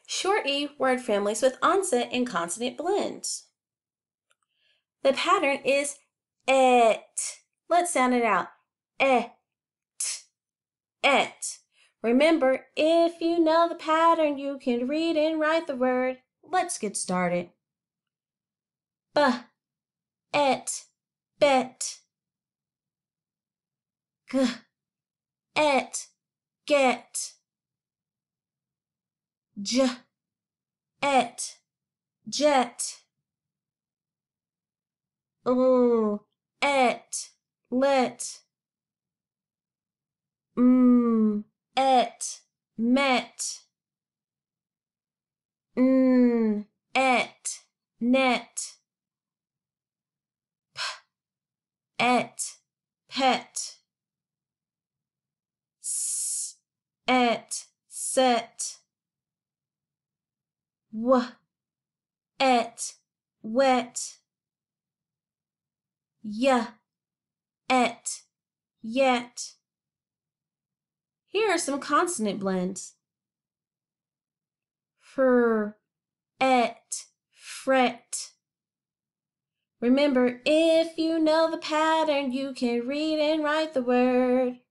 Short E word families with onset and consonant blends. The pattern is et. Let's sound it out. Et, et. Remember, if you know the pattern, you can read and write the word. Let's get started. B, et, bet. G, et, get. J, et, jet. Et, let. Et, met. Et, net. Et, pet. Et, set. Et, wet. Et, yet. Here are some consonant blends. Et, fret. Remember, if you know the pattern, you can read and write the word.